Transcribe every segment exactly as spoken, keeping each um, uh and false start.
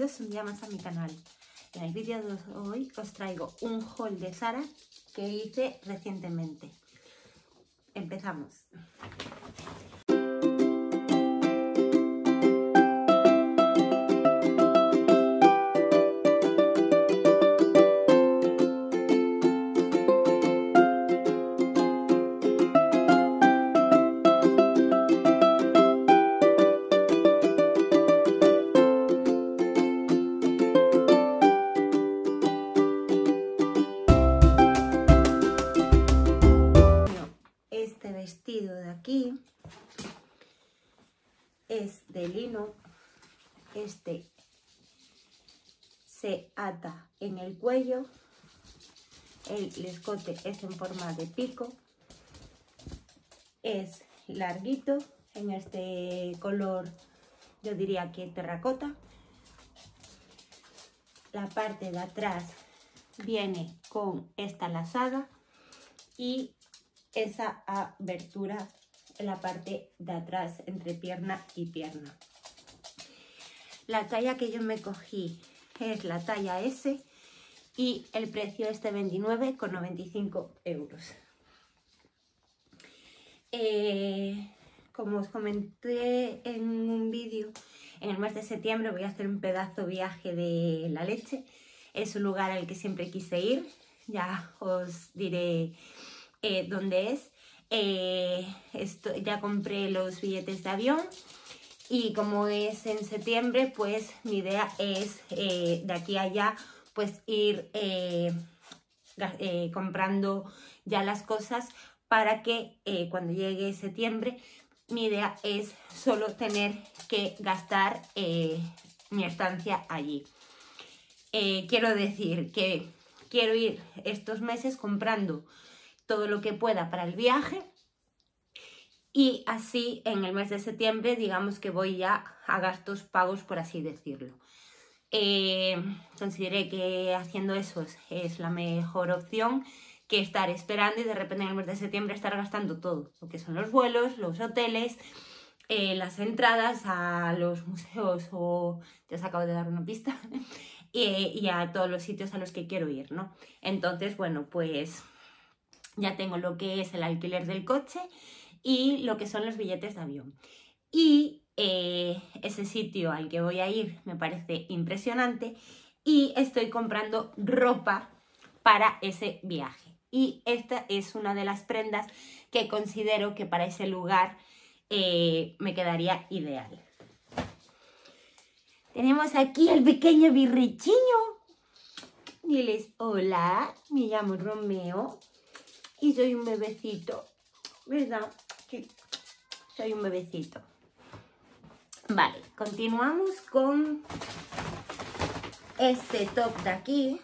bienvenidos un día más a mi canal. En el vídeo de hoy os traigo un haul de Zara que hice recientemente. Empezamos. Este vestido de aquí es de lino. Este se ata en el cuello. El escote es en forma de pico. Es larguito, en este color yo diría que terracota. La parte de atrás viene con esta lazada y esa abertura en la parte de atrás entre pierna y pierna. La talla que yo me cogí es la talla S y el precio es de veintinueve con noventa y cinco euros. Eh, como os comenté en un vídeo, en el mes de septiembre voy a hacer un pedazo viaje de la leche. Es un lugar al que siempre quise ir, ya os diré Eh, donde es. Eh, esto, ya compré los billetes de avión y como es en septiembre, pues mi idea es eh, de aquí a allá pues ir eh, eh, comprando ya las cosas para que eh, cuando llegue septiembre mi idea es solo tener que gastar eh, mi estancia allí. Eh, quiero decir que quiero ir estos meses comprando todo lo que pueda para el viaje y así en el mes de septiembre digamos que voy ya a gastos pagos, por así decirlo. Eh, consideré que haciendo eso es, es la mejor opción que estar esperando y de repente en el mes de septiembre estar gastando todo, lo que son los vuelos, los hoteles, eh, las entradas a los museos o ya os acabo de dar una pista y, y a todos los sitios a los que quiero ir, ¿no? Entonces, bueno, pues ya tengo lo que es el alquiler del coche y lo que son los billetes de avión. Y eh, ese sitio al que voy a ir me parece impresionante y estoy comprando ropa para ese viaje. Y esta es una de las prendas que considero que para ese lugar eh, me quedaría ideal. Tenemos aquí el pequeño birrichiño. Diles, hola, me llamo Romeo. Y soy un bebecito, ¿verdad? Sí, soy un bebecito. Vale, continuamos con este top de aquí,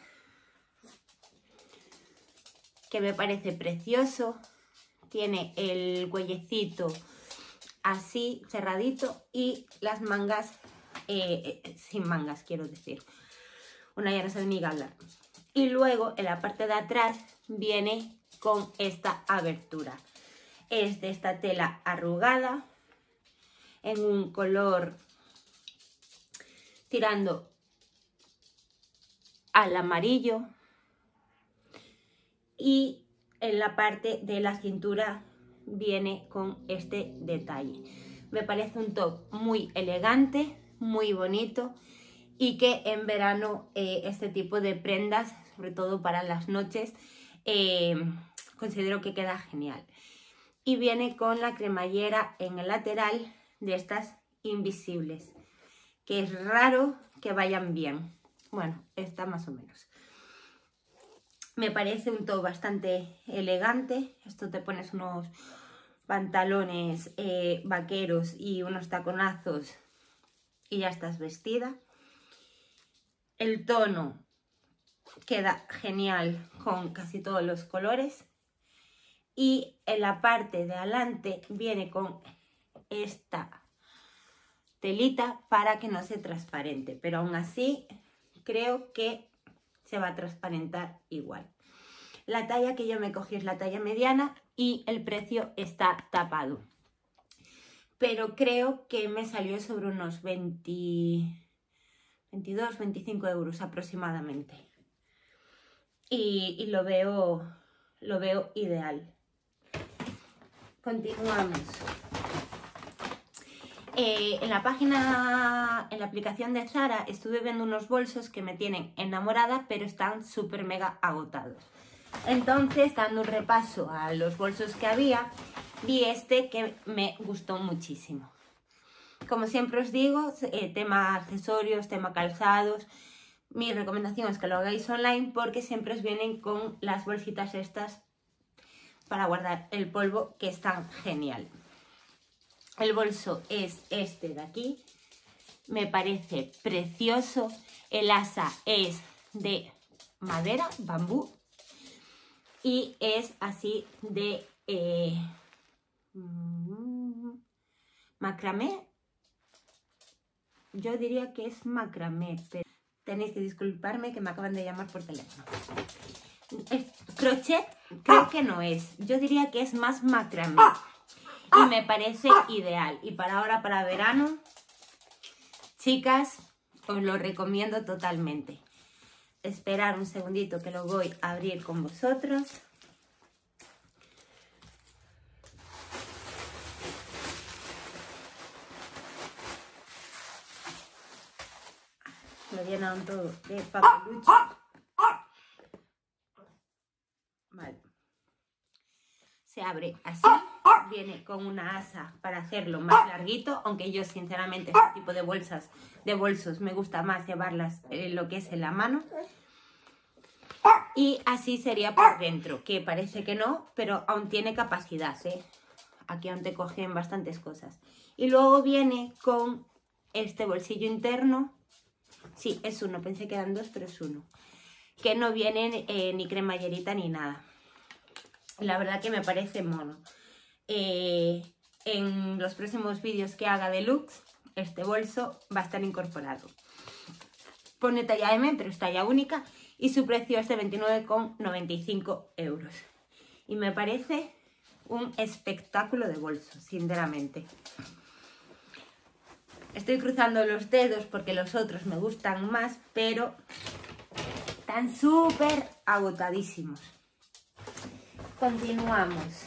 que me parece precioso. Tiene el cuellecito así, cerradito, y las mangas, eh, eh, sin mangas, quiero decir. Una ya no sabe ni hablar. Y luego, en la parte de atrás, viene con esta abertura. Es de esta tela arrugada en un color tirando al amarillo y en la parte de la cintura viene con este detalle. Me parece un top muy elegante, muy bonito y que en verano eh, este tipo de prendas, sobre todo para las noches, eh, considero que queda genial. Y viene con la cremallera en el lateral de estas invisibles, que es raro que vayan bien. Bueno, está más o menos. Me parece un top bastante elegante. Esto te pones unos pantalones eh, vaqueros y unos taconazos y ya estás vestida. El tono queda genial con casi todos los colores. Y en la parte de adelante viene con esta telita para que no sea transparente, pero aún así creo que se va a transparentar igual. La talla que yo me cogí es la talla mediana y el precio está tapado, pero creo que me salió sobre unos veinte, veintidós, veinticinco euros aproximadamente. Y, y lo veo, lo veo ideal. Continuamos. Eh, en la página, en la aplicación de Zara, estuve viendo unos bolsos que me tienen enamorada, pero están súper mega agotados. Entonces, dando un repaso a los bolsos que había, vi este que me gustó muchísimo. Como siempre os digo, eh, tema accesorios, tema calzados. Mi recomendación es que lo hagáis online porque siempre os vienen con las bolsitas estas para guardar el polvo, que están genial. El bolso es este de aquí, me parece precioso. El asa es de madera, bambú, y es así de eh, macramé. Yo diría que es macramé, pero tenéis que disculparme que me acaban de llamar por teléfono. Es crochet creo que no es, yo diría que es más macramé. Y me parece ideal. Y para ahora, para verano, chicas, os lo recomiendo totalmente. Esperar un segundito que lo voy a abrir con vosotros. Lo llenaron todo de papelucho. Vale. Se abre así. Viene con una asa para hacerlo más larguito, aunque yo sinceramente este tipo de bolsas, de bolsos, me gusta más llevarlas en lo que es en la mano. Y así sería por dentro, que parece que no, pero aún tiene capacidad, ¿eh? Aquí aún te cogen bastantes cosas. Y luego viene con este bolsillo interno. Sí, es uno, pensé que eran dos, pero es uno. Que no viene eh, ni cremallerita ni nada. La verdad que me parece mono. Eh, en los próximos vídeos que haga de looks, este bolso va a estar incorporado. Pone talla eme, pero es talla única, y su precio es de veintinueve con noventa y cinco euros. Y me parece un espectáculo de bolso, sinceramente. Estoy cruzando los dedos porque los otros me gustan más, pero están súper agotadísimos. Continuamos.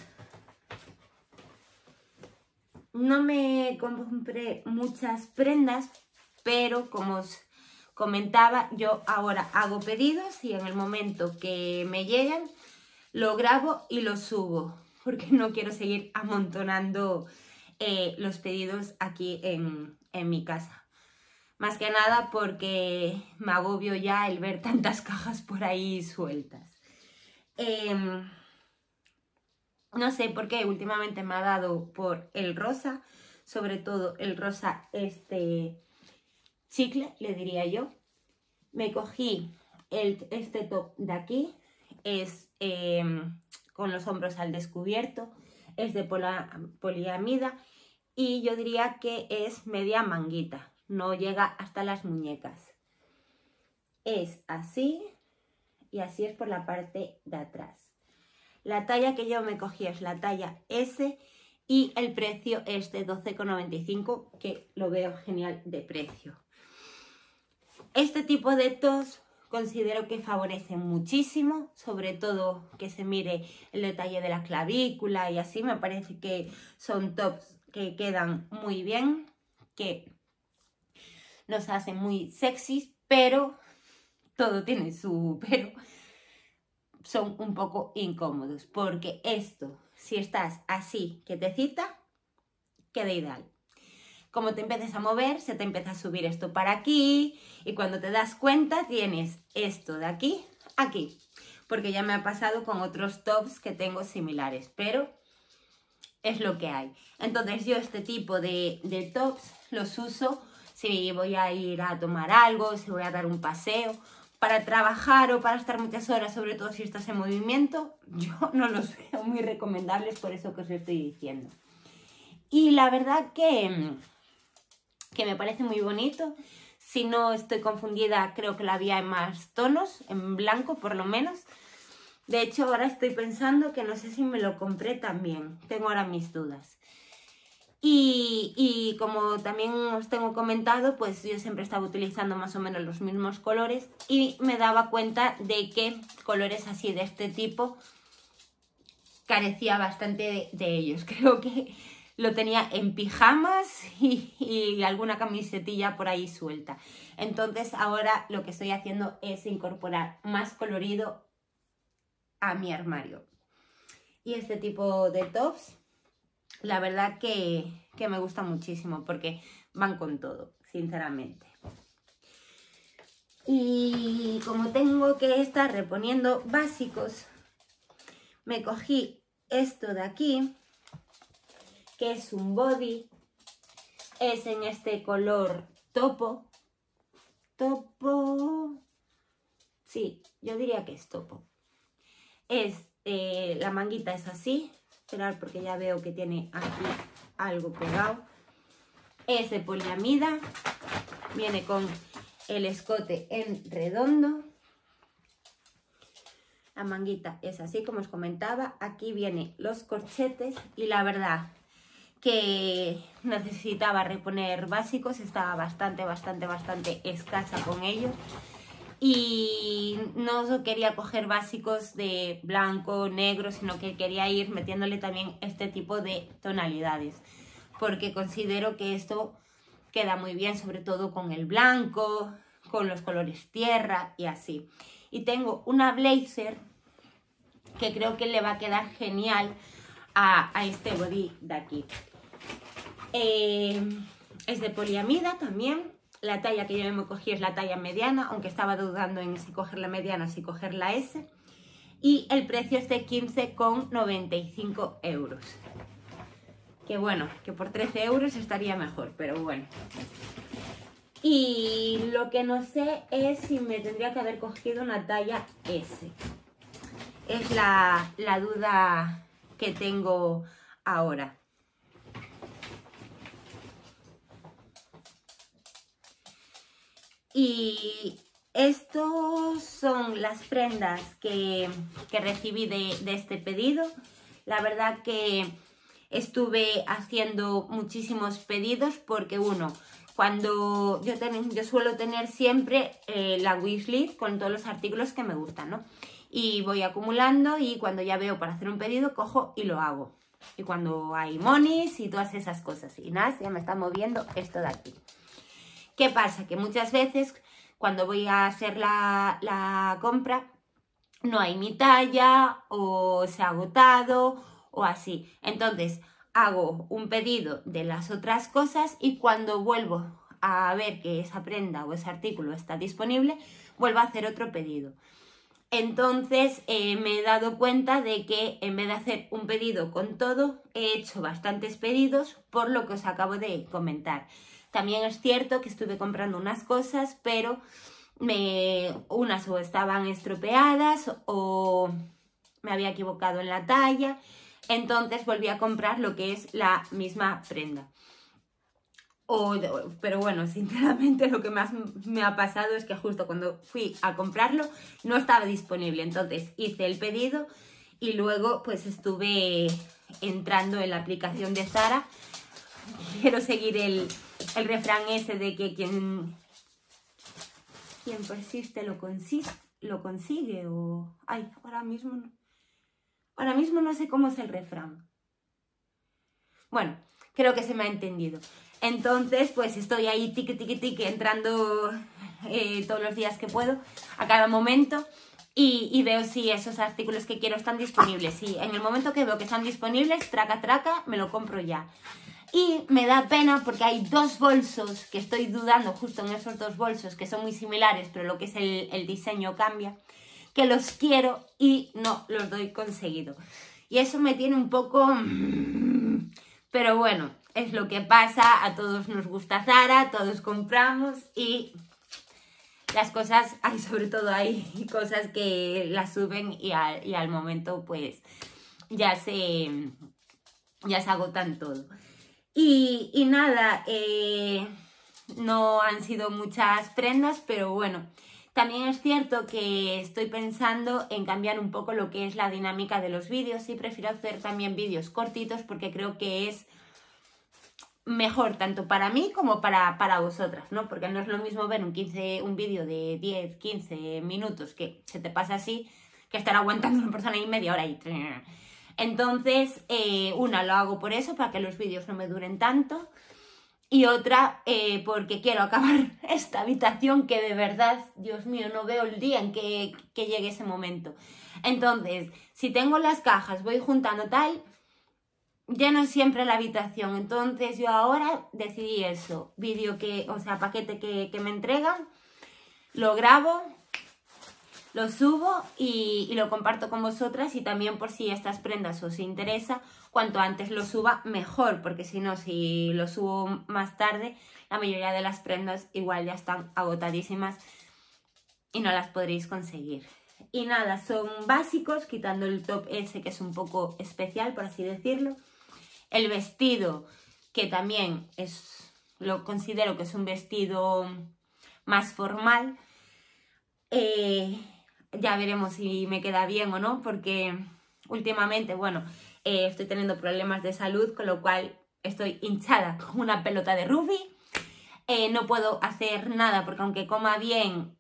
No me compré muchas prendas, pero como os comentaba, yo ahora hago pedidos y en el momento que me llegan lo grabo y lo subo, porque no quiero seguir amontonando eh, los pedidos aquí en, en mi casa. Más que nada porque me agobio ya el ver tantas cajas por ahí sueltas. Eh, No sé por qué últimamente me ha dado por el rosa, sobre todo el rosa este chicle, le diría yo. Me cogí el, este top de aquí, es eh, con los hombros al descubierto, es de pola, poliamida y yo diría que es media manguita, no llega hasta las muñecas. Es así y así es por la parte de atrás. La talla que yo me cogí es la talla ese y el precio es de doce con noventa y cinco, que lo veo genial de precio. Este tipo de tops considero que favorecen muchísimo, sobre todo que se mire el detalle de la clavícula y así. Me parece que son tops que quedan muy bien, que nos hacen muy sexys, pero todo tiene su pero. Son un poco incómodos, porque esto, si estás así quietecita, queda ideal. Como te empiezas a mover, se te empieza a subir esto para aquí y cuando te das cuenta tienes esto de aquí a aquí, porque ya me ha pasado con otros tops que tengo similares, pero es lo que hay. Entonces yo este tipo de, de tops los uso si voy a ir a tomar algo, si voy a dar un paseo. Para trabajar o para estar muchas horas, sobre todo si estás en movimiento, yo no los veo muy recomendables, por eso que os estoy diciendo. Y la verdad que, que me parece muy bonito. Si no estoy confundida, creo que la había en más tonos, en blanco por lo menos. De hecho, ahora estoy pensando que no sé si me lo compré también. Tengo ahora mis dudas. Y, y como también os tengo comentado, pues yo siempre estaba utilizando más o menos los mismos colores y me daba cuenta de que colores así de este tipo carecía bastante de, de ellos. Creo que lo tenía en pijamas y, y alguna camisetilla por ahí suelta. Entonces ahora lo que estoy haciendo es incorporar más colorido a mi armario. Y este tipo de tops, la verdad que, que me gusta muchísimo porque van con todo, sinceramente. Y como tengo que estar reponiendo básicos, me cogí esto de aquí, que es un body, es en este color topo, topo, sí, yo diría que es topo. Es, eh, la manguita es así, esperar porque ya veo que tiene aquí algo pegado, es de poliamida, viene con el escote en redondo. La manguita es así como os comentaba, aquí vienen los corchetes y la verdad que necesitaba reponer básicos, estaba bastante, bastante, bastante escasa con ellos y no quería coger básicos de blanco, negro, sino que quería ir metiéndole también este tipo de tonalidades porque considero que esto queda muy bien, sobre todo con el blanco, con los colores tierra y así. Y tengo una blazer que creo que le va a quedar genial a, a este body de aquí. Eh, es de poliamida también. La talla que yo me cogí es la talla mediana, aunque estaba dudando en si coger la mediana o si coger la S. Y el precio es de quince con noventa y cinco euros. Que bueno, que por trece euros estaría mejor, pero bueno. Y lo que no sé es si me tendría que haber cogido una talla S. Es la, la duda que tengo ahora. Y estos son las prendas que, que recibí de, de este pedido. La verdad que estuve haciendo muchísimos pedidos porque uno... Cuando yo, ten, yo suelo tener siempre eh, la wishlist con todos los artículos que me gustan, ¿no? Y voy acumulando y cuando ya veo para hacer un pedido, cojo y lo hago. Y cuando hay monies y todas esas cosas. Y nada, ya me está moviendo esto de aquí. ¿Qué pasa? Que muchas veces cuando voy a hacer la, la compra no hay mi talla o se ha agotado o así. Entonces hago un pedido de las otras cosas y cuando vuelvo a ver que esa prenda o ese artículo está disponible, vuelvo a hacer otro pedido. Entonces eh, me he dado cuenta de que en vez de hacer un pedido con todo, he hecho bastantes pedidos por lo que os acabo de comentar. También es cierto que estuve comprando unas cosas, pero me, unas o estaban estropeadas o me había equivocado en la talla. Entonces volví a comprar lo que es la misma prenda. O, pero bueno, sinceramente lo que más me ha pasado es que justo cuando fui a comprarlo no estaba disponible. Entonces hice el pedido y luego pues estuve entrando en la aplicación de Zara. Quiero seguir el, el refrán ese de que quien, quien persiste lo, consiste, lo consigue. O, ay, ahora mismo no. Ahora mismo no sé cómo es el refrán. Bueno, creo que se me ha entendido. Entonces, pues estoy ahí tiqui, tiqui, tiqui, entrando eh, todos los días que puedo, a cada momento, y, y veo si esos artículos que quiero están disponibles. Si en el momento que veo que están disponibles, traca, traca, me lo compro ya. Y me da pena porque hay dos bolsos que estoy dudando justo en esos dos bolsos, que son muy similares, pero lo que es el, el diseño cambia, que los quiero y no los doy conseguido. Y eso me tiene un poco... Pero bueno, es lo que pasa, a todos nos gusta Zara, todos compramos y las cosas, hay sobre todo hay cosas que las suben y al, y al momento pues ya se, ya se agotan todo. Y, y nada, eh, no han sido muchas prendas, pero bueno... También es cierto que estoy pensando en cambiar un poco lo que es la dinámica de los vídeos y prefiero hacer también vídeos cortitos porque creo que es mejor tanto para mí como para, para vosotras, ¿no? Porque no es lo mismo ver un, quince, un vídeo de diez, quince minutos que se te pasa así, que estar aguantando una persona y media hora y... Entonces, eh, una, lo hago por eso, para que los vídeos no me duren tanto, y otra, eh, porque quiero acabar esta habitación que de verdad, Dios mío, no veo el día en que, que llegue ese momento. Entonces, si tengo las cajas, voy juntando tal, lleno siempre la habitación. Entonces yo ahora decidí eso, vídeo que, o sea, paquete que, que me entregan, lo grabo, lo subo y, y lo comparto con vosotras, y también por si estas prendas os interesa, cuanto antes lo suba mejor, porque si no, si lo subo más tarde, la mayoría de las prendas igual ya están agotadísimas y no las podréis conseguir. Y nada, son básicos, quitando el top ese que es un poco especial, por así decirlo. El vestido, que también es, lo considero que es un vestido más formal. Eh, ya veremos si me queda bien o no, porque últimamente, bueno, eh, estoy teniendo problemas de salud, con lo cual estoy hinchada como una pelota de rugby. Eh, no puedo hacer nada porque aunque coma bien,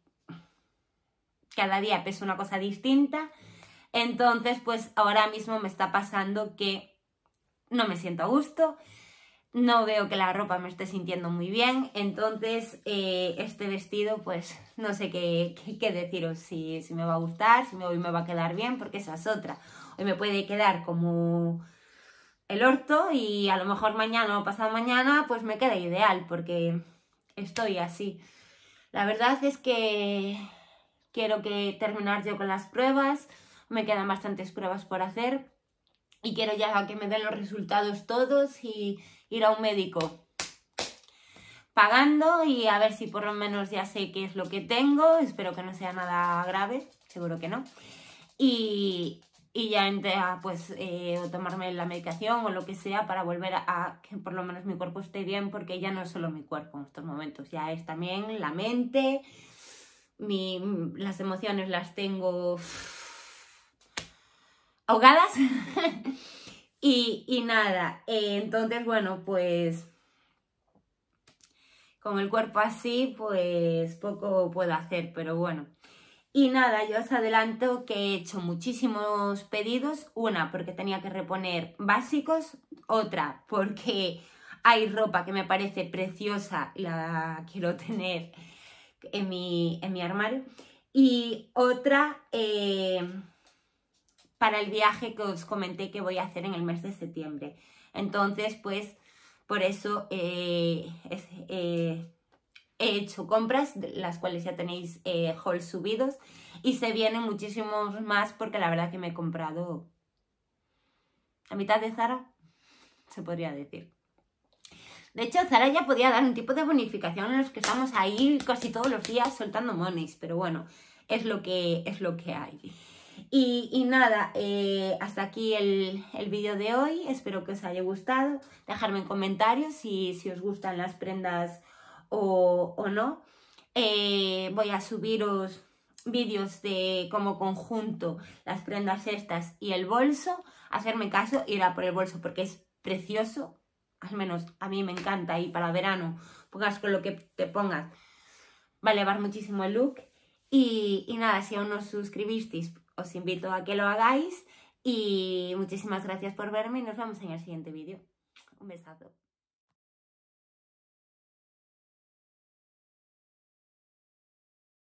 cada día peso una cosa distinta. Entonces, pues ahora mismo me está pasando que no me siento a gusto, no veo que la ropa me esté sintiendo muy bien. Entonces eh, este vestido, pues no sé qué, qué, qué deciros, si, si me va a gustar, si hoy me va a quedar bien, porque esa es otra. Hoy me puede quedar como el orto y a lo mejor mañana o pasado mañana pues me queda ideal, porque estoy así. La verdad es que quiero que terminar yo con las pruebas, me quedan bastantes pruebas por hacer y quiero ya que me den los resultados todos y ir a un médico pagando y a ver si por lo menos ya sé qué es lo que tengo. Espero que no sea nada grave, seguro que no. Y, y ya entra, pues, eh, tomarme la medicación o lo que sea para volver a, a que por lo menos mi cuerpo esté bien, porque ya no es solo mi cuerpo en estos momentos, ya es también la mente, mi, las emociones las tengo ahogadas. y, y nada, eh, entonces bueno, pues con el cuerpo así pues poco puedo hacer, pero bueno. Y nada, yo os adelanto que he hecho muchísimos pedidos. Una, porque tenía que reponer básicos. Otra, porque hay ropa que me parece preciosa y la quiero tener en mi, en mi armario. Y otra, eh, para el viaje que os comenté que voy a hacer en el mes de septiembre. Entonces, pues, por eso eh, es, eh, he hecho compras, las cuales ya tenéis eh, hauls subidos, y se vienen muchísimos más, porque la verdad que me he comprado la mitad de Zara, se podría decir. De hecho, Zara ya podía dar un tipo de bonificación en los que estamos ahí casi todos los días soltando monies, pero bueno, es lo que, es lo que hay. Y, y nada, eh, hasta aquí el, el vídeo de hoy. Espero que os haya gustado. Dejadme en comentarios si, si os gustan las prendas o, o no. Eh, voy a subiros vídeos de como conjunto las prendas estas y el bolso. Hacerme caso, ir a por el bolso porque es precioso. Al menos a mí me encanta, y para verano, pongas con lo que te pongas, va a elevar muchísimo el look. Y, y nada, si aún no os suscribisteis, os invito a que lo hagáis. Y muchísimas gracias por verme y nos vemos en el siguiente vídeo. Un besazo.